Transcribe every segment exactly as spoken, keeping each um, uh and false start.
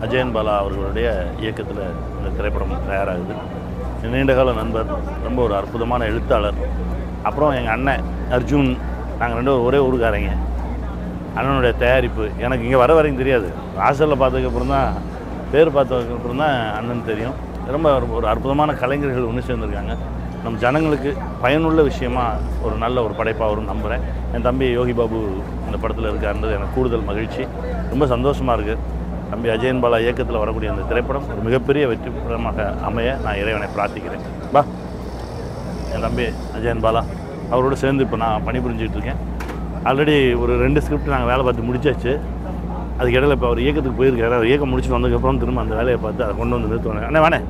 அஜயன் பாலா அவர்களுடைய இயக்கத்தில் இந்த திரைப்படம் தயாராகுது. நீண்டகால நண்பர், ரொம்ப ஒரு அற்புதமான எழுத்தாளர். அப்புறம் எங்கள் அண்ணன் அர்ஜுன், நாங்கள் ரெண்டு ஒரே ஊருக்காரங்க. அண்ணனுடைய தயாரிப்பு எனக்கு இங்கே வர வரைக்கும் தெரியாது. ஹாஸ்டலில் பார்த்ததுக்கப்புறம் தான், பேர் பார்த்ததுக்கப்புறம் தான் அண்ணன் தெரியும். ரொம்ப ஒரு அற்புதமான கலைஞர்கள் ஒன்று சேர்ந்துருக்காங்க. நம்ம ஜனங்களுக்கு பயனுள்ள விஷயமா ஒரு நல்ல ஒரு படைப்பாக வரும் நம்புகிறேன். என் தம்பி யோகி பாபு இந்த படத்தில் இருக்காருன்றது எனக்கு கூடுதல் மகிழ்ச்சி. ரொம்ப சந்தோஷமாக இருக்குது. தம்பி அஜயன் பாலா இயக்கத்தில் வரக்கூடிய அந்த திரைப்படம் ஒரு மிகப்பெரிய வெற்றி படமாக அமைய நான் இறைவனை பிரார்த்திக்கிறேன். பா என் தம்பி அஜயன் பாலா அவரோடு சேர்ந்து இப்போ நான் பணிபுரிஞ்சிட்ருக்கேன். ஆல்ரெடி ஒரு ரெண்டு ஸ்கிரிப்ட் நாங்கள் வேலை பார்த்து முடிச்சாச்சு. அதுக்கு இடையில இப்போ அவர் இயக்கத்துக்கு போயிருக்காரு. அவர் இயக்கம் முடிச்சுட்டு வந்ததுக்கப்புறம் திரும்ப அந்த வேலையை பார்த்து அதை கொண்டு வந்து நிறுத்துவாங்க. அண்ணே வேணே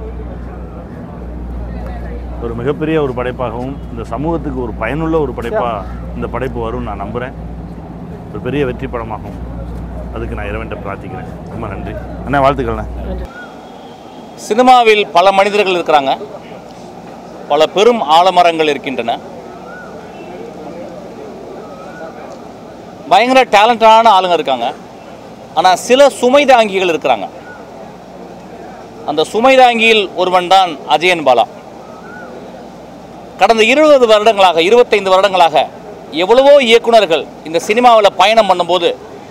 ஒரு மிகப்பெரிய ஒரு படைப்பாகவும் இந்த சமூகத்துக்கு ஒரு பயனுள்ள ஒரு படைப்பாக இந்த படைப்பு வரும்னு நான் நம்புகிறேன். ஒரு பெரிய வெற்றி படமாகும். அதுக்கு நான் இறைவன்கிட்ட பிரார்த்திக்கிறேன். ரொம்ப நன்றி அண்ணா, வாழ்த்துக்கள்ண்ணே. சினிமாவில் பல மனிதர்கள் இருக்கிறாங்க, பல பெரும் ஆலமரங்கள் இருக்கின்றன, பயங்கர டேலண்டான ஆளுங்க இருக்காங்க. ஆனால் சில சுமைதாங்கிகள் இருக்கிறாங்க. அந்த சுமைதாங்கியில் ஒருவன் தான் அஜயன் பாலா. கடந்த இருபது வருடங்களாக இருபத்தைந்து வருடங்களாக எவ்வளவோ இயக்குநர்கள் இந்த சினிமாவில் பயணம் பண்ணும்போது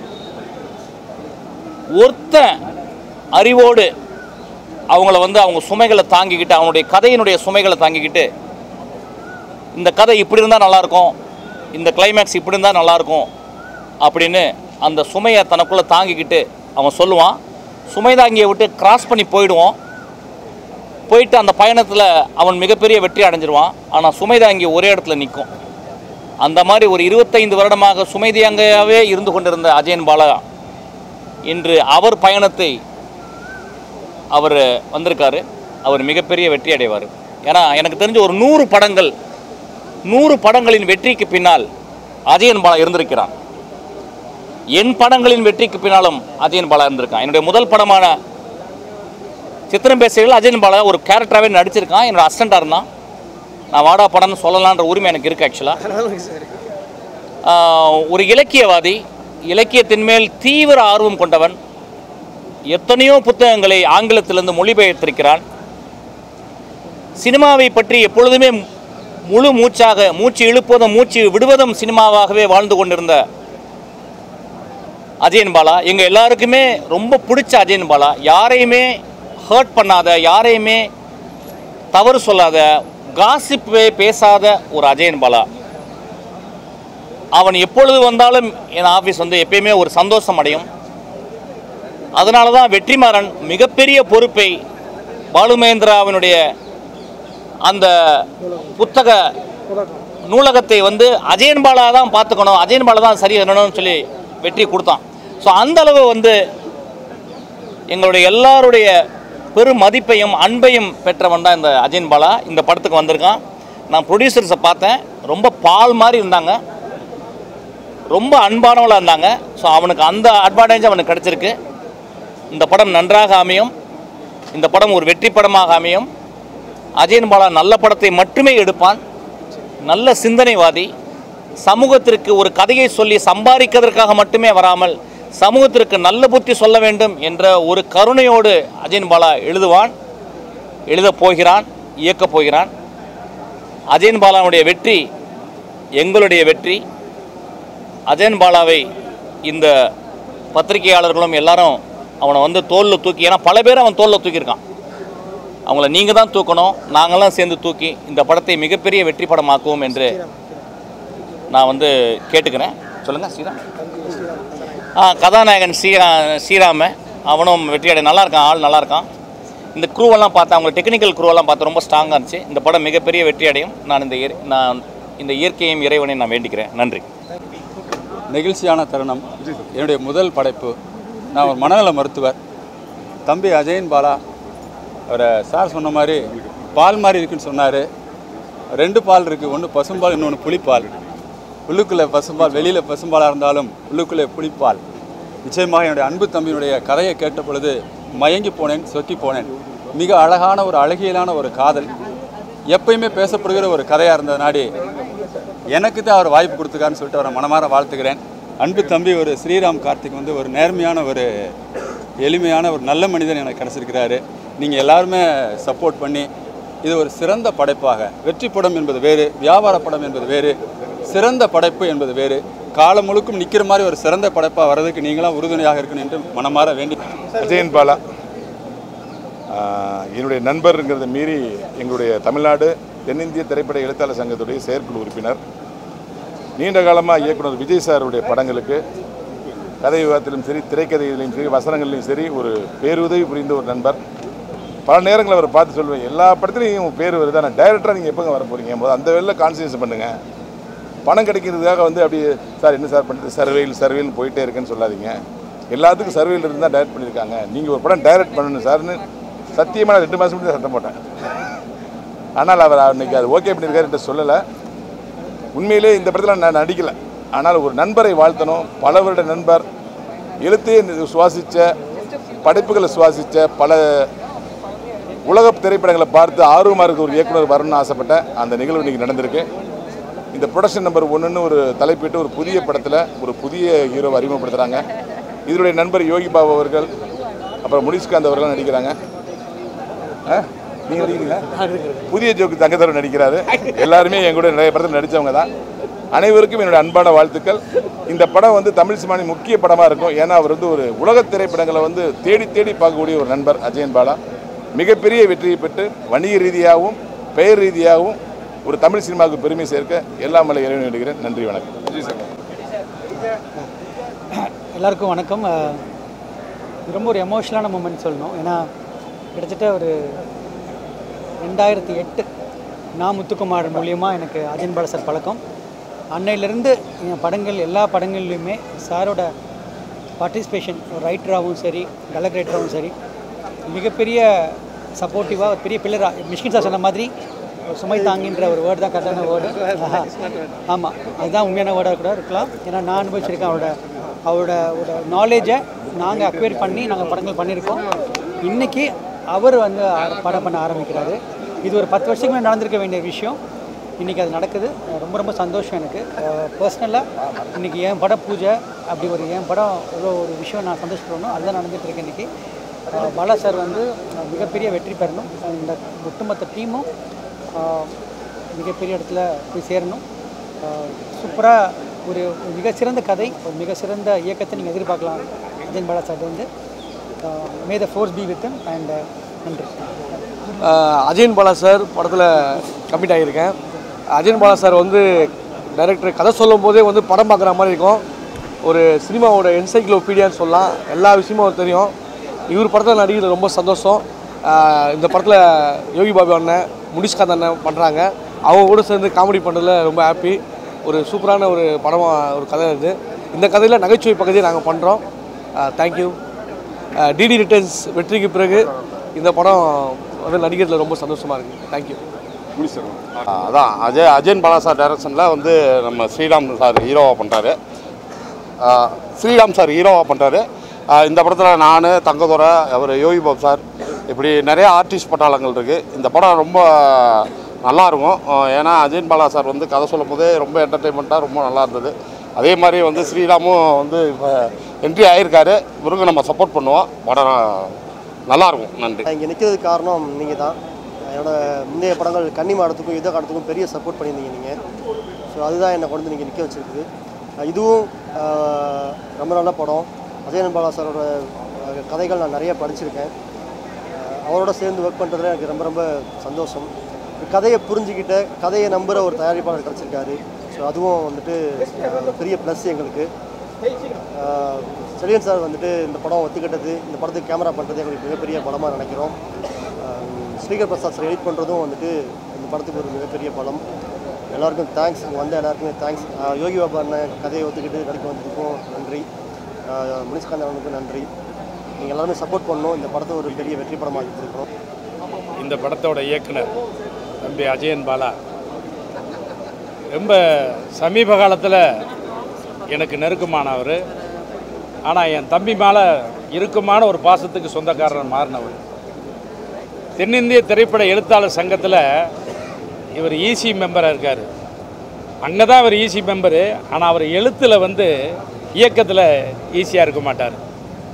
ஒருத்த அறிவோடு அவங்கள வந்து அவங்க சுமைகளை தாங்கிக்கிட்டு, அவனுடைய கதையினுடைய சுமைகளை தாங்கிக்கிட்டு, இந்த கதை இப்படி இருந்தால் நல்லாயிருக்கும், இந்த கிளைமேக்ஸ் இப்படி இருந்தால் நல்லாயிருக்கும் அப்படின்னு அந்த சுமையை தனக்குள்ளே தாங்கிக்கிட்டு அவன் சொல்லுவான். சுமை தாங்கியை விட்டு கிராஸ் பண்ணி போயிடுவோம். போயிட்டு அந்த பயணத்தில் அவன் மிகப்பெரிய வெற்றி அடைஞ்சிருவான். ஆனால் சுமை தாங்கி ஒரே இடத்துல நிற்கும். அந்த மாதிரி ஒரு இருபத்தைந்து வருடமாக சுமை தாங்கியாகவே இருந்து கொண்டிருந்த அஜயன் பாலா இன்று அவர் பயணத்தை அவர் வந்திருக்காரு. அவர் மிகப்பெரிய வெற்றி அடைவார். ஏன்னா எனக்கு தெரிஞ்ச ஒரு நூறு படங்கள் நூறு படங்களின் வெற்றிக்கு பின்னால் அஜயன் பாலா இருந்திருக்கிறான். என் படங்களின் வெற்றிக்கு பின்னாலும் அஜயன் பாலா இருந்திருக்கான். என்னுடைய முதல் படமான சித்திரம் பேசுகையில் அஜயன் பாலா ஒரு கேரக்டராகவே நடிச்சிருக்கான். என்னோட அசிஸ்டண்டாக இருந்தான். நான் வாடா படம்னு சொல்லலான்ற உரிமை எனக்கு இருக்குது. ஆக்சுவலாக ஒரு இலக்கியவாதி, இலக்கியத்தின் மேல் தீவிர ஆர்வம் கொண்டவன். எத்தனையோ புத்தகங்களை ஆங்கிலத்திலிருந்து மொழிபெயர்த்திருக்கிறான். சினிமாவை பற்றி எப்பொழுதுமே முழு மூச்சாக, மூச்சு இழுப்பதும் மூச்சு விடுவதும் சினிமாவாகவே வாழ்ந்து கொண்டிருந்த அஜயன் பாலா எங்கள் எல்லாருக்குமே ரொம்ப பிடிச்ச அஜயன் பாலா. யாரையுமே ஹர்ட் பண்ணாத, யாரையுமே தவறு சொல்லாத, காசிப்பே பேசாத ஒரு அஜயன் பாலா. அவன் எப்பொழுது வந்தாலும் என் ஆஃபீஸ் வந்து எப்பயுமே ஒரு சந்தோஷம் அடையும். அதனால தான் வெற்றிமாறன் மிகப்பெரிய பொறுப்பை பாலுமகேந்திராவினுடைய அந்த புத்தக நூலகத்தை வந்து அஜயன் பாலா தான் பார்த்துக்கணும், அஜயன் பாலா தான் சரி பண்ணணும்னு சொல்லி வெற்றி கொடுத்தான். ஸோ அந்தளவு வந்து எங்களுடைய எல்லாருடைய பெரும் மதிப்பையும் அன்பையும் பெற்றவன் தான் இந்த அஜயன் பாலா. இந்த படத்துக்கு வந்திருக்கான். நான் ப்ரொடியூசர்ஸை பார்த்தேன், ரொம்ப பால் மாதிரி இருந்தாங்க, ரொம்ப அன்பானவளாக இருந்தாங்க. ஸோ அவனுக்கு அந்த அட்வான்டேஜ் அவனுக்கு கிடச்சிருக்கு. இந்த படம் நன்றாக அமையும். இந்த படம் ஒரு வெற்றி படமாக அமையும். அஜயன் பாலா நல்ல படத்தை மட்டுமே எடுப்பான். நல்ல சிந்தனைவாதி. சமூகத்திற்கு ஒரு கதையை சொல்லி சம்பாதிக்கிறதுக்காக மட்டுமே வராமல் சமூகத்திற்கு நல்ல புத்தி சொல்ல வேண்டும் என்ற ஒரு கருணையோடு அஜயன் பாலா எழுதுவான், எழுதப் போகிறான், இயக்கப் போகிறான். அஜயன் பாலாவுடைய வெற்றி எங்களுடைய வெற்றி. அஜயன் பாலாவை இந்த பத்திரிகையாளர்களும் எல்லாரும் அவனை வந்து தோளில் தூக்கி, ஏன்னா பல பேர் அவன் தோளில் தூக்கியிருக்கான், அவங்கள நீங்கள் தான் தூக்கணும், நாங்களாம் சேர்ந்து தூக்கி இந்த படத்தை மிகப்பெரிய வெற்றி படமாக்குவோம் என்று நான் வந்து கேட்டுக்கிறேன். சொல்லுங்கள் ஸ்ரீராம். ஆ கதாநாயகன் ஸ்ரீரா ஸ்ரீராம அவனும் வெற்றி அடை நல்லா இருக்கான், ஆள் நல்லா இருக்கான். இந்த குரூவெல்லாம் பார்த்தா, அவங்க டெக்னிக்கல் குரூவெல்லாம் பார்த்து ரொம்ப ஸ்ட்ராங்காக இருந்துச்சு. இந்த படம் மிகப்பெரிய வெற்றி அடையும். நான் இந்த நான் இந்த இயற்கையும் இறைவனையும் நான் வேண்டிக்கிறேன். நன்றி. நெகிழ்ச்சியான தருணம். என்னுடைய முதல் படைப்பு. நான் ஒரு மனநல மருத்துவர். தம்பி அஜயன் பாலா அவரை சார் சொன்ன மாதிரி பால் மாதிரி இருக்குன்னு சொன்னார். ரெண்டு பால் இருக்குது, ஒன்று பசும்பால், இன்னொன்று புளிப்பால். உள்ளுக்குள்ளே பசும்பால், வெளியில் பசும்பாலாக இருந்தாலும் உள்ளுக்குள்ளே புளிப்பால். நிச்சயமாக என்னுடைய அன்பு தம்பியினுடைய கதையை கேட்ட பொழுது மயங்கி போனேன், சொக்கி போனேன். மிக அழகான ஒரு அழகியலான ஒரு காதல், எப்பயுமே பேசப்படுகிற ஒரு கதையாக இருந்ததுனாடி எனக்கு தான் அவர் வாய்ப்பு கொடுத்துருக்காருன்னு சொல்லிட்டு அவரை மனமாற வாழ்த்துக்கிறேன். அன்பு தம்பி ஒரு ஸ்ரீராம் கார்த்திக் வந்து ஒரு நேர்மையான ஒரு எளிமையான ஒரு நல்ல மனிதன் எனக்கு கிடச்சிருக்கிறாரு. நீங்கள் எல்லாருமே சப்போர்ட் பண்ணி இது ஒரு சிறந்த படைப்பாக, வெற்றி படம் என்பது வேறு, வியாபார படம் என்பது வேறு, சிறந்த படைப்பு என்பது வேறு, காலம் முழுக்கும் நிற்கிற மாதிரி ஒரு சிறந்த படைப்பாக வர்றதுக்கு நீங்களாம் உறுதுணையாக இருக்கணும் என்று மனமாற வேண்டி. அஜயன் பாலா என்னுடைய நண்பருங்கிறத மீறி எங்களுடைய தமிழ்நாடு தென்னிந்திய திரைப்பட எழுத்தாளர் சங்கத்துடைய செயற்குழு உறுப்பினர். நீண்ட காலமாக இயக்குனர் விஜய் சாருடைய படங்களுக்கு கதை விவாதத்திலும் சரி, திரைக்கதைகளிலும் சரி, வசனங்களிலும் சரி ஒரு பேருதவி புரிந்த ஒரு நண்பர். பல நேரங்களில் அவரை பார்த்து சொல்லுவேன், எல்லா படத்துலையும் பேர் வருது, ஆனால் டைரக்டராக நீங்கள் எப்போங்க வர போகிறீங்க போது அந்த வேலையில் கான்சன்ட்ரேஷன் பண்ணுங்கள். பணம் கிடைக்கிறதுக்காக வந்து அப்படி சார் என்ன சார் பண்ணுறது சர்வேல் சர்வேல்னு போயிட்டே இருக்குன்னு சொல்லாதீங்க. எல்லாத்துக்கும் சர்வேல் இருந்து தான் டைரக்ட் பண்ணியிருக்காங்க, நீங்கள் ஒரு படம் டைரக்ட் பண்ணணும் சார்னு சத்தியமாக நான் ரெண்டு மாதம் மட்டும் சத்தம் போட்டேன். ஆனால் அவர் அன்றைக்கி அது ஓகே பண்ணியிருக்காரு என்று சொல்லலை. உண்மையிலே இந்த படத்தில் நான் நடிக்கலை, ஆனால் ஒரு நண்பரை வாழ்த்தணும். பல வருட நண்பர், எழுத்தே சுவாசித்த, படைப்புகளை சுவாசித்த, பல உலக திரைப்படங்களை பார்த்து ஆர்வமாக இருக்க ஒரு இயக்குனர் வரணும்னு ஆசைப்பட்டேன். அந்த நிகழ்வு இன்றைக்கி நடந்திருக்கு. இந்த ப்ரொடக்ஷன் நம்பர் ஒன்றுன்னு ஒரு தலைப்பிட்டு ஒரு புதிய படத்தில் ஒரு புதிய ஹீரோவை அறிமுகப்படுத்துகிறாங்க. இதனுடைய நண்பர் யோகி பாபு அவர்கள், அப்புறம் முனிஷ்காந்த் அவர்கள் நடிக்கிறாங்க. நீங்கள் நடிக்கிறீங்களா? புதிய ஜோக்கு தங்கத்தவர் நடிக்கிறாரு. எல்லாருமே எங்கூட நிறைய படத்தில் நடித்தவங்க தான். அனைவருக்கும் என்னுடைய அன்பான வாழ்த்துக்கள். இந்த படம் வந்து தமிழ் சினிமாவின் முக்கிய படமாக இருக்கும். ஏன்னா அவர் வந்து ஒரு உலக திரைப்படங்களை வந்து தேடி தேடி பார்க்கக்கூடிய ஒரு நண்பர் அஜயன் பாலா. மிகப்பெரிய வெற்றியை பெற்று வணிக ரீதியாகவும் பெயர் ரீதியாகவும் ஒரு தமிழ் சினிமாவுக்கு பெருமை சேர்க்க எல்லாம் மலை இறைவன் வேண்டுகிறேன். நன்றி, வணக்கம். எல்லாருக்கும் வணக்கம். இது ரொம்ப ஒரு எமோஷனலான மூமெண்ட் சொல்லணும். ஏன்னா கிட்டத்தட்ட ஒரு ரெண்டாயிரத்தி எட்டு நான் முத்துக்குமார் மூலியமாக எனக்கு அஜயன் பாலா சார் பழக்கம். அன்னையிலேருந்து என் படங்கள் எல்லா படங்கள்லையுமே சாரோட பார்ட்டிசிபேஷன் ரைட்டராகவும் சரி, டயலாக் ரைட்டராகவும் சரி, மிகப்பெரிய சப்போர்ட்டிவாக பெரிய பில்லராக. மிஷ்கின் சார் சொன்ன மாதிரி சுமை தாங்கின்ற ஒரு வேர்டு தான் கரெக்டான வேர்டு. ஆமாம், அதுதான் உண்மையான வேர்டாக கூட இருக்கலாம். ஏன்னா நான் அனுபவிச்சிருக்கேன். அவரோட அவரோட ஒரு நாலேஜை நாங்கள் அக்வயர் பண்ணி நாங்கள் படங்கள் பண்ணியிருக்கோம். இன்றைக்கி அவர் வந்து படம் பண்ண ஆரம்பிக்கிறாரு. இது ஒரு பத்து வருஷத்துக்கு மேலே நடந்திருக்க வேண்டிய விஷயம். இன்றைக்கி அது நடக்குது. ரொம்ப ரொம்ப சந்தோஷம் எனக்கு. பர்சனலாக இன்றைக்கி என் படம் பூஜை, அப்படி ஒரு என் படம் இவ்வளோ ஒரு விஷயம் நான் சந்தோஷப்படணும். அதுதான் நடந்துகிட்ருக்கேன் இன்றைக்கி. பாலா சார் வந்து மிகப்பெரிய வெற்றி பெறணும். இந்த ஒட்டுமொத்த டீமும் மிகப்பெரிய இடத்துல போய் சேரணும். சூப்பராக ஒரு மிக சிறந்த கதை, ஒரு மிக சிறந்த இயக்கத்தை நீங்கள் எதிர்பார்க்கலாம் அஜயன் பாலா சார் வந்து. May the force be with and நன்றி. அஜயன் பாலா சார் படத்தில் கமிட் ஆகியிருக்கேன். அஜயன் பாலா சார் வந்து டைரக்டர் கதை சொல்லும் போதே வந்து படம் பார்க்குற மாதிரி இருக்கும். ஒரு சினிமாவோட என்சைக்ளோபீடியான்னு சொல்லலாம். எல்லா விஷயமும் தெரியும். இவர் படத்தில் நடிக்கிறது ரொம்ப சந்தோஷம். இந்த படத்தில் யோகி பாபு அண்ணன், முனிஷ்காந்த் அண்ணன் பண்ணுறாங்க. அவங்க கூட சேர்ந்து காமெடி பண்ணுறதுல ரொம்ப ஹாப்பி. ஒரு சூப்பரான ஒரு படமாக ஒரு கதை இது. இந்த கதையில் நகைச்சுவை பகுதியை நாங்கள் பண்ணுறோம். தேங்க்யூ. டிடி ரிட்டர்ன்ஸ் வெற்றிக்கு பிறகு இந்த படம் வந்து நடிக்கிறதுல ரொம்ப சந்தோஷமாக இருக்குது. தேங்க்யூ. அதான் அஜய் அஜயன் பாலா சார் டைரக்ஷனில் வந்து நம்ம ஸ்ரீராம் சார் ஹீரோவாக பண்ணுறாரு. ஸ்ரீராம் சார் ஹீரோவாக பண்ணுறாரு. இந்த படத்தில் நான், தங்கதுரை, அவர் யோகி பாபு சார், இப்படி நிறைய ஆர்டிஸ்ட் பட்டாளங்கள் இருக்குது. இந்த படம் ரொம்ப நல்லாயிருக்கும். ஏன்னா அஜயன் பாலா சார் வந்து கதை சொல்லும் போதே ரொம்ப என்டர்டெயின்மெண்ட்டாக ரொம்ப நல்லா இருந்தது. அதே மாதிரி வந்து ஸ்ரீராமும் வந்து இப்போ என்ட்ரி ஆகியிருக்காரு. இவருக்கும் நம்ம சப்போர்ட் பண்ணுவோம். படம் நல்லாயிருக்கும். நன்றி. இங்கே நிற்கிறதுக்கு காரணம் நீங்கள் தான். என்னோடய முந்தைய படங்கள் கன்னி மாடத்துக்கும் யுத்த காலத்துக்கும் பெரிய சப்போர்ட் பண்ணியிருந்தீங்க நீங்கள். ஸோ அதுதான் என்னை கொண்டு நீங்கள் நிற்க வச்சுருக்குது. இதுவும் ரொம்ப நல்ல படம். அஜயன் பாலா சாரோட கதைகள் நான் நிறைய படிச்சிருக்கேன். அவரோட சேர்ந்து ஒர்க் பண்ணுறதுல எனக்கு ரொம்ப ரொம்ப சந்தோஷம். கதையை புரிஞ்சுக்கிட்ட, கதையை நம்புகிற ஒரு தயாரிப்பாளர் கிடச்சிருக்காரு. ஸோ அதுவும் வந்துட்டு பெரிய ப்ளஸ் எங்களுக்கு. செலியன் சார் வந்துட்டு இந்த படம் ஒத்துக்கிட்டது, இந்த படத்துக்கு கேமரா பண்ணுறது எங்களுக்கு மிகப்பெரிய பலமாக நினைக்கிறோம். ஸ்ரீகர் பிரசாத் சார் எடிட் பண்ணுறதும் வந்துட்டு இந்த படத்துக்கு ஒரு மிகப்பெரிய பலம். எல்லாருக்கும் தேங்க்ஸ். வந்த எல்லாருக்குமே தேங்க்ஸ். யோகி பாபு அண்ணன் கதையை ஒத்துக்கிட்டு நடிக்க வந்ததுக்கும் நன்றி. முனிஷ்காந்த் அண்ணனுக்கும் நன்றி. நீங்கள் எல்லாருமே சப்போர்ட் பண்ணணும். இந்த படத்தை ஒரு பெரிய வெற்றி படமாக எடுத்துருக்கோம். இந்த படத்தோட இயக்குனர் தம்பி அஜயன் பாலா ரொம்ப சமீப காலத்தில் எனக்கு நெருக்கமானவர். ஆனால் என் தம்பி மேலே இறுக்கமான ஒரு பாசத்துக்கு சொந்தக்காரன் மாறினவர். தென்னிந்திய திரைப்பட எழுத்தாளர் சங்கத்தில் இவர் ஈசி மெம்பராக இருக்கார். அங்கே தான் அவர் ஈசி மெம்பரு. ஆனால் அவர் எழுத்தில் வந்து இயக்கத்தில் ஈஸியாக இருக்க மாட்டார்.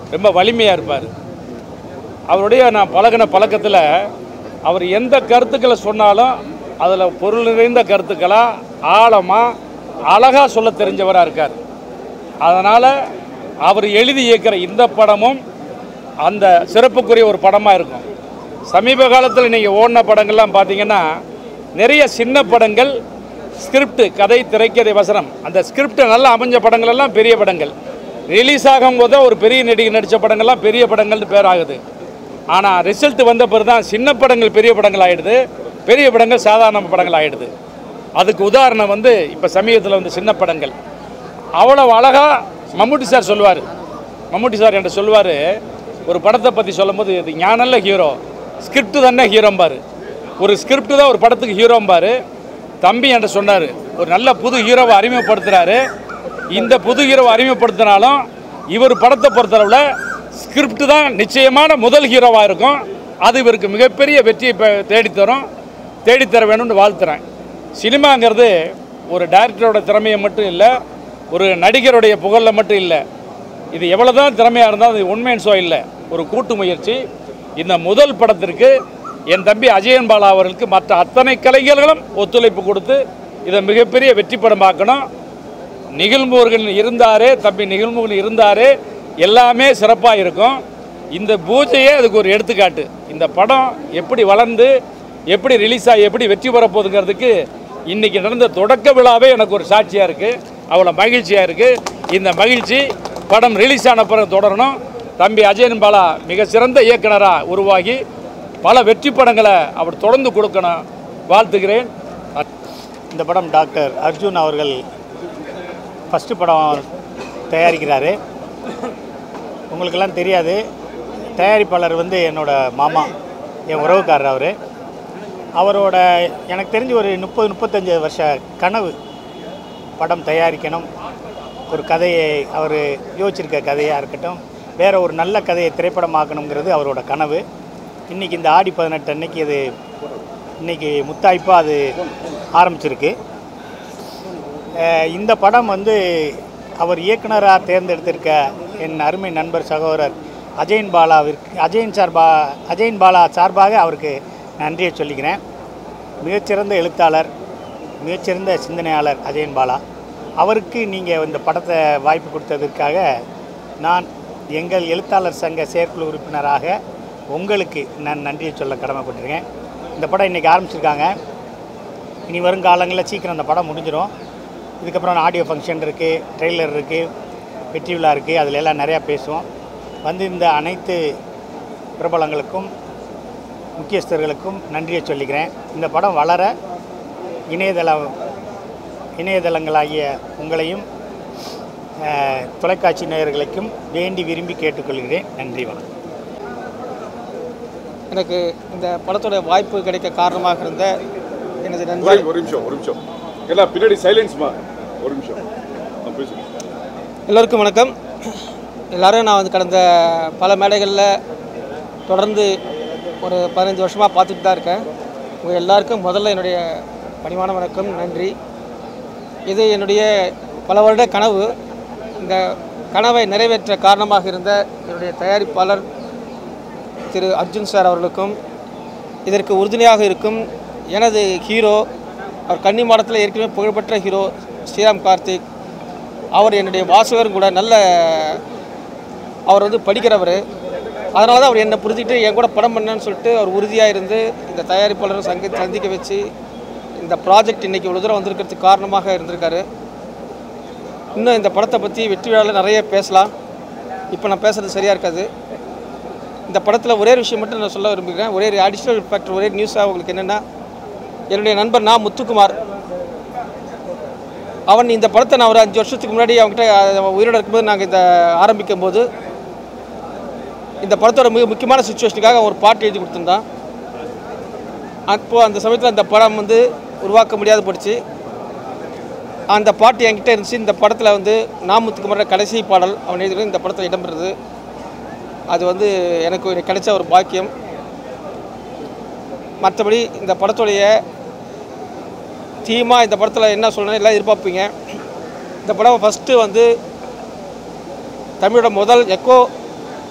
ரொம்ப வலிமையாக இருப்பார். அவருடைய நான் பழகின பழக்கத்தில் அவர் எந்த கருத்துக்களை சொன்னாலும் அதில் பொருள் நிறைந்த கருத்துக்களாக ஆழமாக அழகாக சொல்ல தெரிஞ்சவராக இருக்கார். அதனால் அவர் எழுதி இயக்கிற இந்த படமும் அந்த சிறப்புக்குரிய ஒரு படமாக இருக்கும். சமீப காலத்தில் நீங்கள் ஓடின படங்கள்லாம் பார்த்தீங்கன்னா நிறைய சின்ன படங்கள், ஸ்கிரிப்டு, கதை, திரைக்கதை, வசனம், அந்த ஸ்கிரிப்டு நல்லா அமைஞ்ச படங்கள் எல்லாம் பெரிய படங்கள். ரிலீஸ் ஆகும்போது ஒரு பெரிய நடிகை நடித்த படங்கள்லாம் பெரிய படங்கள்னு பேர் ஆகுது. ஆனால் ரிசல்ட் வந்த பிறகு தான் சின்ன படங்கள் பெரிய படங்கள் ஆகிடுது, பெரிய படங்கள் சாதாரண படங்கள் ஆகிடுது. அதுக்கு உதாரணம் வந்து இப்போ சமீபத்தில் வந்து சின்ன படங்கள். அவ்வளோ அழகாக மம்முட்டி சார் சொல்லுவார். மம்முட்டி சார் என்கிட்ட சொல்லுவார், ஒரு படத்தை பற்றி சொல்லும்போது இது ஞானல்ல ஹீரோ, ஸ்கிரிப்டு தானே ஹீரோம்பார். ஒரு ஸ்கிரிப்டு தான் ஒரு படத்துக்கு ஹீரோம்பார். தம்பி என்கிட்ட சொன்னார், ஒரு நல்ல புது ஹீரோவை அறிமுகப்படுத்துகிறாரு. இந்த புது ஹீரோவை அறிமுகப்படுத்தினாலும் இவர் படத்தை பொறுத்தளவில் ஸ்கிரிப்டு தான் நிச்சயமான முதல் ஹீரோவாக இருக்கும். அது இவருக்கு மிகப்பெரிய வெற்றியை இப்போ தேடித்தரும், தேடித்தர வேணும்னு வாழ்த்துறேன். சினிமாங்கிறது ஒரு டைரக்டரோட திறமையை மட்டும் இல்லை, ஒரு நடிகருடைய புகழில் மட்டும் இல்லை. இது எவ்வளோ தான் திறமையாக இருந்தாலும் அது உண்மையின் ஷோ இல்லை, ஒரு கூட்டு முயற்சி. இந்த முதல் படத்திற்கு என் தம்பி அஜயன் பாலா அவர்களுக்கு மற்ற அத்தனை கலைஞர்களும் ஒத்துழைப்பு கொடுத்து இதை மிகப்பெரிய வெற்றி படமாக்கணும். நிகழ்முருகன் இருந்தாரே, தம்பி நிகழ்முருகன் இருந்தாரே, எல்லாமே சிறப்பாக இருக்கும். இந்த பூஜையே அதுக்கு ஒரு எடுத்துக்காட்டு. இந்த படம் எப்படி வளர்ந்து எப்படி ரிலீஸ் ஆகி எப்படி வெற்றி பெறப்போகுதுங்கிறதுக்கு இன்றைக்கி நடந்த தொடக்க விழாவே எனக்கு ஒரு சாட்சியாக இருக்குது. அவ்வளோ மகிழ்ச்சியாக இருக்குது. இந்த மகிழ்ச்சி படம் ரிலீஸ் ஆன பிறகு தொடரணும். தம்பி அஜயன் பாலா மிக சிறந்த இயக்குனராக உருவாகி பல வெற்றி படங்களை அவர் தொடர்ந்து கொடுக்கணும், வாழ்த்துகிறேன். இந்த படம் டாக்டர் அர்ஜுன் அவர்கள் ஃபஸ்ட்டு படம் தயாரிக்கிறாரு. உங்களுக்கெல்லாம் தெரியாது, தயாரிப்பாளர் வந்து என்னோடய மாமா, என் உறவுக்காரர். அவர் அவரோட எனக்கு தெரிஞ்சு ஒரு முப்பது முப்பத்தஞ்சு வருஷ கனவு படம் தயாரிக்கணும். ஒரு கதையை அவர் யோசிச்சிருக்க கதையாக இருக்கட்டும், வேறு ஒரு நல்ல கதையை திரைப்படமாக்கணுங்கிறது அவரோட கனவு. இன்றைக்கி இந்த ஆடி பதினெட்டு அன்னைக்கு அது இன்றைக்கி முத்தாய்ப்பாக அது ஆரம்பிச்சிருக்கு. இந்த படம் வந்து அவர் இயக்குனராக தேர்ந்தெடுத்திருக்க என் அருமை நண்பர் சகோதரர் அஜயன் பாலாவிற்கு அஜயன் சார்பா அஜயன் பாலா சார்பாக அவருக்கு நன்றியை சொல்லிக்கிறேன். மிகச்சிறந்த எழுத்தாளர், மிகச்சிறந்த சிந்தனையாளர் அஜயன் பாலா. அவருக்கு நீங்கள் இந்த படத்தை வாய்ப்பு கொடுத்ததற்காக நான் எங்கள் எழுத்தாளர் சங்க செயற்குழு உறுப்பினராக உங்களுக்கு நான் நன்றியை சொல்ல கடமைப்பட்டிருக்கேன். இந்த படம் இன்றைக்கி ஆரம்பிச்சிருக்காங்க. இனி வரும் காலங்களில் சீக்கிரம் அந்த படம் முடிஞ்சிடும். இதுக்கப்புறம் ஆடியோ ஃபங்க்ஷன் இருக்குது, ட்ரெய்லர் இருக்குது, வெற்றி விழா இருக்குது, அதில் எல்லாம் நிறையா பேசுவோம். வந்து இந்த அனைத்து பிரபலங்களுக்கும் முக்கியஸ்தர்களுக்கும் நன்றியை சொல்லிக்கிறேன். இந்த படம் வளர இணையதள இணையதளங்களாகிய உங்களையும் தொலைக்காட்சி நேயர்களுக்கும் வேண்டி விரும்பி கேட்டுக்கொள்கிறேன். நன்றி, வணக்கம். எனக்கு இந்த படத்தோட வாய்ப்பு கிடைக்க காரணமாக இருந்த எனது நண்பர் ஒரு நிமிஷம் ஒரு நிமிஷம் எல்லாம் பின்னாடி சைலன்ஸ்மா ஒரு நிமிஷம் எல்லோருக்கும் வணக்கம். எல்லோரும் நான் வந்து கடந்த பல மேடைகளில் தொடர்ந்து ஒரு பதினஞ்சு வருஷமாக பார்த்துட்டு தான் இருக்கேன். உங்கள் எல்லாருக்கும் முதல்ல என்னுடைய பணிவான வணக்கம், நன்றி. இது என்னுடைய பல வருட கனவு. இந்த கனவை நிறைவேற்ற காரணமாக இருந்த என்னுடைய தயாரிப்பாளர் திரு அர்ஜுன் சார் அவர்களுக்கும், இதற்கு உறுதுணையாக இருக்கும் எனது ஹீரோ, அவர் கன்னி மாடத்தில் ஏற்கனவே புகழ்பெற்ற ஹீரோ ஸ்ரீராம் கார்த்திக், அவர் என்னுடைய வாசகரும் கூட. நல்ல அவர் வந்து படிக்கிறவர், அதனால தான் அவர் என்னை புரிஞ்சுக்கிட்டு என் கூட படம் பண்ணேன்னு சொல்லிட்டு அவர் உறுதியாக இருந்து இந்த தயாரிப்பாளரும் சங்க சந்திக்க வச்சு இந்த ப்ராஜெக்ட் இன்றைக்கி இவ்வளோ தூரம் வந்திருக்கிறதுக்கு காரணமாக இருந்திருக்காரு. இன்னும் இந்த படத்தை பற்றி வெற்றி விழாவில் நிறைய பேசலாம், இப்போ நான் பேசுகிறது சரியாக இருக்காது. இந்த படத்தில் ஒரே விஷயம் மட்டும் நான் சொல்ல விரும்புகிறேன். ஒரே அடிஷ்னல் ஃபேக்டர், ஒரே நியூஸாக உங்களுக்கு என்னென்னா, என்னுடைய நண்பர் நான் முத்துக்குமார், அவன் இந்த படத்தை நான் ஒரு அஞ்சு வருஷத்துக்கு முன்னாடி அவங்ககிட்ட உயிரோடு இருக்கும்போது நாங்கள் இந்த ஆரம்பிக்கும் போது இந்த படத்தோட மிக முக்கியமான சுச்சுவேஷனுக்காக ஒரு பாட்டு எழுதி கொடுத்துருந்தான். அப்போது அந்த சமயத்தில் அந்த படம் வந்து உருவாக்க முடியாத போயிடுச்சு. அந்த பாட்டு என்கிட்ட இருந்துச்சு. இந்த படத்தில் வந்து நான் முத்துக்குமார் கடைசி பாடல் அவன் எழுதி இந்த படத்தில் இடம்பெறுது. அது வந்து எனக்கு கிடைச்ச ஒரு பாக்கியம். மற்றபடி இந்த படத்துடைய தீமாக இந்த படத்தில் என்ன சொல்லணும் எல்லாம் எதிர்பார்ப்பீங்க. இந்த படம் ஃபஸ்ட்டு வந்து தமிழோட முதல் எக்கோ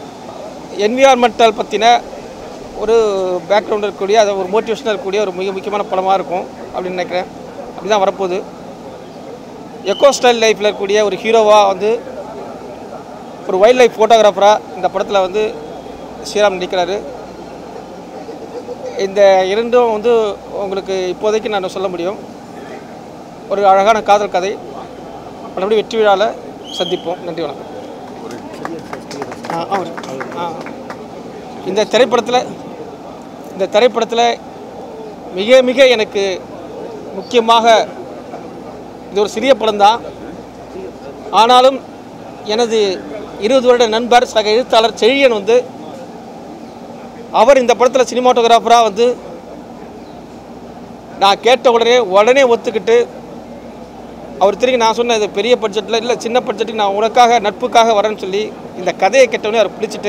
என்விரான்மெண்டல் பற்றின ஒரு பேக்ரவுண்ட் இருக்கக்கூடிய அது ஒரு மோட்டிவேஷனாக இருக்கக்கூடிய ஒரு மிக முக்கியமான படமாக இருக்கும் அப்படின்னு நினைக்கிறேன். அப்படி தான் வரப்போகுது. எக்கோ ஸ்டைல் லைஃப்பில் இருக்கக்கூடிய ஒரு ஹீரோவாக வந்து ஒரு வைல்ட் லைஃப் ஃபோட்டோகிராஃபராக இந்த படத்தில் வந்து ஸ்ரீராம் நடிக்கிறாரு. இந்த இரண்டும் வந்து உங்களுக்கு இப்போதைக்கு நான் சொல்ல முடியும். ஒரு அழகான காதல் கதை. மறுபடியும் வெற்றி விழாவில் சந்திப்போம். நன்றி, வணக்கம். இந்த திரைப்படத்தில் இந்த திரைப்படத்தில் மிக மிக எனக்கு முக்கியமாக இது ஒரு சிறிய படம்தான். ஆனாலும் எனது இருபது வருட நண்பர் சக எழுத்தாளர் செழியன் வந்து அவர் இந்த படத்தில் சினிமாட்டோகிராஃபராக வந்து நான் கேட்ட உடனே உடனே ஒத்துக்கிட்டு அவர் திரும்பி நான் சொன்ன இது பெரிய பட்ஜெட்டில் இல்லை சின்ன பட்ஜெட்டுக்கு நான் உனக்காக நட்புக்காக வரேன்னு சொல்லி இந்த கதையை கேட்டவுடனே அவர் பிடிச்சிட்டு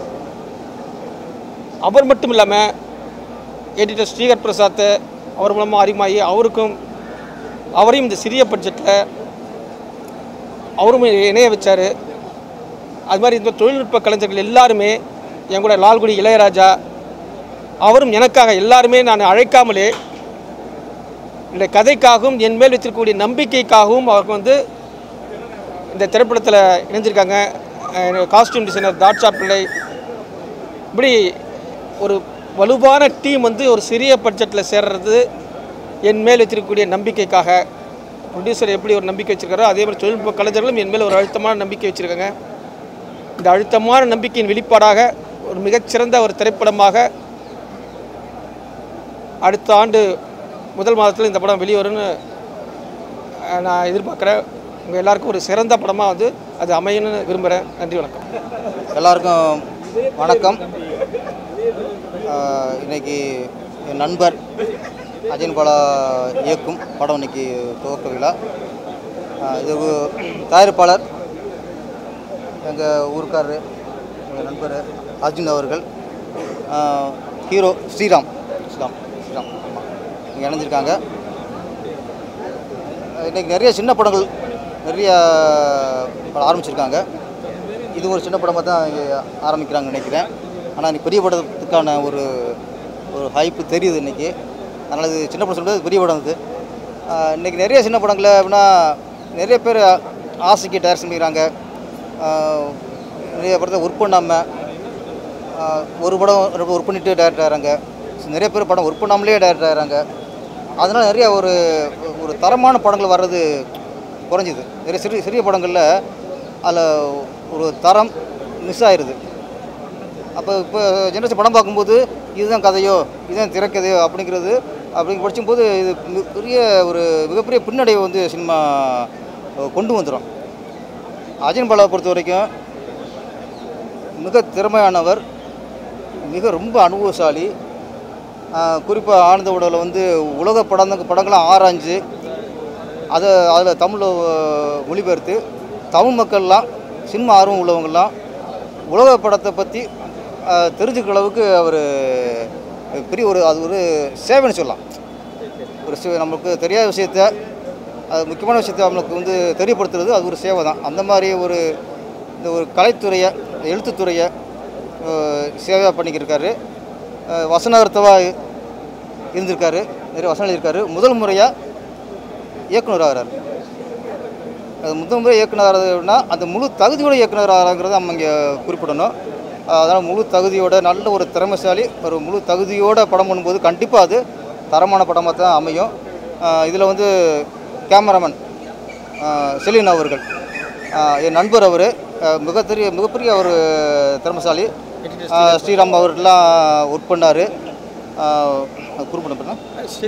அவர் மட்டும் இல்லாமல் எடிட்டர் ஸ்ரீகர் பிரசாத்தை அவர் மூலமாக அறிமுகமாகி அவருக்கும் அவரையும் இந்த சிறிய பட்ஜெட்டில் அவரும் இணைய வச்சார். அது மாதிரி இந்த தொழில்நுட்ப கலைஞர்கள் எல்லாருமே என் கூட லால்குடி இளையராஜா அவரும் எனக்காக எல்லாருமே நான் அழைக்காமலே இந்த கதைக்காகவும் என் மேல் வச்சிருக்கக்கூடிய நம்பிக்கைக்காகவும் அவருக்கு வந்து இந்த திரைப்படத்தில் இணைஞ்சிருக்காங்க. காஸ்டியூம் டிசைனர் தாட்சா பிள்ளை இப்படி ஒரு வலுவான டீம் வந்து ஒரு சிறிய பட்ஜெட்டில் சேர்றது என் மேல் வச்சிருக்கக்கூடிய நம்பிக்கைக்காக. ப்ரொடியூசர் எப்படி ஒரு நம்பிக்கை வச்சுருக்காரோ அதே மாதிரி தொழில்நுட்ப கலைஞர்களும் என் மேல் ஒரு அழுத்தமான நம்பிக்கை வச்சுருக்காங்க. இந்த அழுத்தமான நம்பிக்கையின் வெளிப்பாடாக ஒரு மிகச்சிறந்த ஒரு திரைப்படமாக அடுத்த ஆண்டு முதல் மாதத்தில் இந்த படம் வெளிவரும்னு நான் எதிர்பார்க்குறேன். உங்கள் எல்லாருக்கும் ஒரு சிறந்த படமாக வந்து அது அமையணும்னு விரும்புகிறேன். நன்றி, வணக்கம். எல்லாருக்கும் வணக்கம். இன்றைக்கி என் நண்பர் அஜயன் பாலா இயக்கும் படம் இன்றைக்கி துவக்க விழா. இது தயாரிப்பாளர் எங்கள் ஊருக்காரர் எங்கள் நண்பர் அர்ஜுன் அவர்கள், ஹீரோ ஸ்ரீராம் ஸ்ரீராம் ஸ்ரீராம் ஆமாம் இங்கே இணைஞ்சிருக்காங்க. இன்றைக்கி நிறைய சின்ன படங்கள் நிறைய ஆரம்பிச்சிருக்காங்க. இது ஒரு சின்ன படமாக தான் இங்கே ஆரம்பிக்கிறாங்கன்னு நினைக்கிறேன். ஆனால் இன்றைக்கி பெரிய படத்துக்கான ஒரு ஒரு ஹைப்பு தெரியுது இன்றைக்கி. அதனால் இது சின்ன படம் சொல்கிறது பெரிய படம் இது. இன்றைக்கி நிறைய சின்ன படங்களில் அப்படின்னா நிறைய பேர் ஆசைக்கு டைரக்ஷன் பண்ணிக்கிறாங்க. நிறைய படத்தை ஒர்க் பண்ணாமல் ஒரு படம் ஒர்க் பண்ணிவிட்டு டைரக்டர் ஆகிறாங்க. நிறைய பேர் படம் ஒர்க் பண்ணாமலே டைரக்டர் ஆகிறாங்க. அதனால் நிறைய ஒரு ஒரு தரமான படங்கள் வர்றது குறைஞ்சிது. நிறைய சிறிய சிறிய படங்களில் அதில் ஒரு தரம் மிஸ் ஆயிடுது. அப்போ இப்போ ஜெனரேஷன் படம் பார்க்கும்போது இதுதான் கதையோ இதுதான் திரைக்கதையோ அப்படிங்கிறது அப்படிங்க படிக்கும்போது இது பெரிய ஒரு மிகப்பெரிய பின்னடைவை வந்து சினிமா கொண்டு வந்துடும். அஜயன் பாலாவை பொறுத்த வரைக்கும் மிக திறமையானவர், மிக ரொம்ப அனுபவசாலி. குறிப்பாக ஆனந்த உடலில் வந்து உலக படம் படங்களாம் ஆராய்ஞ்சு அதை அதில் தமிழில் மொழிபெயர்த்து தமிழ் மக்கள்லாம் சினிமா ஆர்வம் உள்ளவங்கள்லாம் உலக படத்தை பற்றி தெரிஞ்சுக்கிற அளவுக்கு அவர் பெரிய ஒரு அது ஒரு சேவைன்னு சொல்லலாம். ஒரு சே நமக்கு தெரியாத விஷயத்த அது முக்கியமான விஷயத்த நம்மளுக்கு வந்து தெரியப்படுத்துறது அது ஒரு சேவை தான். அந்த மாதிரி ஒரு இந்த ஒரு கலைத்துறையை எழுத்துத்துறையை சேவையாக பண்ணிக்கிருக்காரு. வசனகர்த்தவாக இருந்திருக்காரு, நிறைய வசனம் எழுதியிருக்காரு. முதல் முறையாக இயக்குனர் ஆகிறார். அது முதல் முறை இயக்குனர் ஆகிறதுனா அந்த முழு தகுதியோட இயக்குனர் ஆகிறாங்கிறத நம்ம இங்கே குறிப்பிடணும். அதனால் முழு தகுதியோட நல்ல ஒரு திறமைசாலி ஒரு முழு தகுதியோட படம் பண்ணும்போது கண்டிப்பாக அது தரமான படமாக தான் அமையும். இதில் வந்து கேமராமேன் செலின் அவர்கள் என் நண்பர், அவர் மிகப்பெரிய மிகப்பெரிய ஒரு திறமைசாலி. ஸ்ரீராம் அவர்கள்லாம் ஒர்க் பண்ணார். குறிப்பிட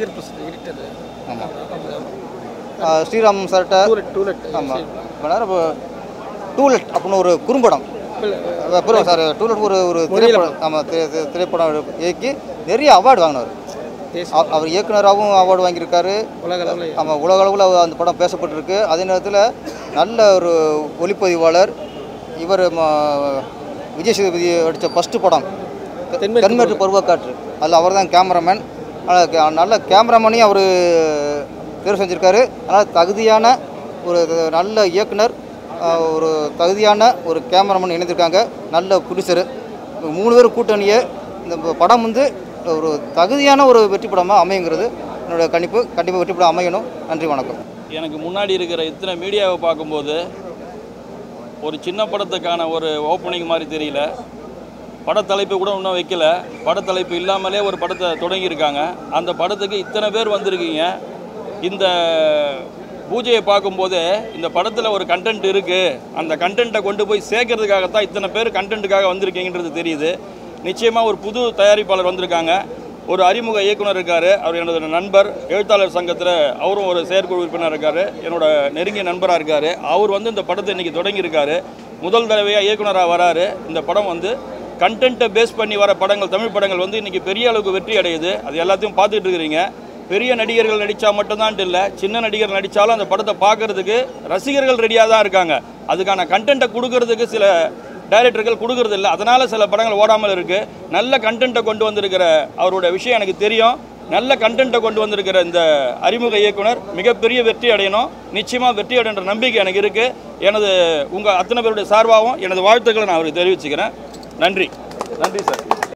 ஆமாம் ஸ்ரீராம் சார்கிட்ட ஆமாம் பண்ணார். இப்போ டூலெட் அப்படின்னு ஒரு குறும்படம் சார் டூலெட் ஒரு ஒரு திரைப்படம் ஆமாம் திரைப்படம் இயக்கி நிறைய அவார்டு வாங்கினார். அவர் இயக்குனராகவும் அவார்டு வாங்கியிருக்காரு. ஆமாம் உலக அளவில் அந்த படம் பேசப்பட்டிருக்கு. அதே நேரத்தில் நல்ல ஒரு ஒளிப்பதிவாளர். இவர் விஜய் சேதுபதி அடித்த ஃபஸ்ட்டு படம் தென்மேற்கு பருவக்காற்று, அதில் அவர் தான் கேமராமேன். நல்ல கேமராமேனையும் அவர் தேர்வு செஞ்சுருக்காரு. அதனால் தகுதியான ஒரு நல்ல இயக்குனர், ஒரு தகுதியான ஒரு கேமராமேன் இணைந்திருக்காங்க. நல்ல ப்ரொடியூசரு. மூணு பேர் கூட்டணியை இந்த படம் வந்து ஒரு தகுதியான ஒரு வெற்றி படமாக அமையுங்கிறது என்னோடய கணிப்பு. கண்டிப்பாக வெற்றி படம் அமையணும். நன்றி, வணக்கம். எனக்கு முன்னாடி இருக்கிற இத்தனை மீடியாவை பார்க்கும்போது ஒரு சின்ன படத்துக்கான ஒரு ஓப்பனிங் மாதிரி தெரியல. படத்தலைப்பு கூட இன்னும் வைக்கல. படத்தலைப்பு இல்லாமலே ஒரு படத்தை தொடங்கியிருக்காங்க. அந்த படத்துக்கு இத்தனை பேர் வந்திருக்கீங்க. இந்த பூஜையை பார்க்கும்போது இந்த படத்தில் ஒரு கண்டென்ட் இருக்குது, அந்த கண்டென்ட்டை கொண்டு போய் சேர்க்கறதுக்காகத்தான் இத்தனை பேர் கண்டென்ட்டுக்காக வந்திருக்கீங்கன்றது தெரியுது. நிச்சயமாக ஒரு புது தயாரிப்பாளர் வந்திருக்காங்க, ஒரு அறிமுக இயக்குனர் இருக்கார், அவர் எனது நண்பர், எழுத்தாளர் சங்கத்தில் அவரும் ஒரு செயற்குழு உறுப்பினர் இருக்கார், என்னோட நெருங்கிய நண்பராக இருக்கார். அவர் வந்து இந்த படத்தை இன்றைக்கி தொடங்கியிருக்காரு. முதல் தடவையாக இயக்குனராக வராரு. இந்த படம் வந்து கண்டென்ட்டை பேஸ் பண்ணி வர படங்கள், தமிழ் படங்கள் வந்து இன்றைக்கி பெரிய அளவுக்கு வெற்றி அடையுது. அது எல்லாத்தையும் பார்த்துட்டு இருக்கிறீங்க. பெரிய நடிகர்கள் நடித்தா மட்டும்தான் இல்லை, சின்ன நடிகர்கள் நடித்தாலும் அந்த படத்தை பார்க்குறதுக்கு ரசிகர்கள் ரெடியாக தான் இருக்காங்க. அதுக்கான கண்டென்ட்டை கொடுக்கறதுக்கு சில டைரக்டர்கள் கொடுக்கறது இல்லை. அதனால் சில படங்கள் ஓடாமல் இருக்குது. நல்ல கண்டென்ட்டை கொண்டு வந்திருக்கிற அவருடைய விஷயம் எனக்கு தெரியும். நல்ல கண்டென்ட்டை கொண்டு வந்திருக்கிற இந்த அறிமுக இயக்குனர் மிகப்பெரிய வெற்றி அடையணும். நிச்சயமாக வெற்றி அடைன்ற நம்பிக்கை எனக்கு இருக்குது. எனது உங்கள் அத்தனை பேருடைய சார்பாகவும் எனது வாழ்த்துக்களை நான் அவருக்கு தெரிவிச்சுக்கிறேன். நன்றி. நன்றி சார்.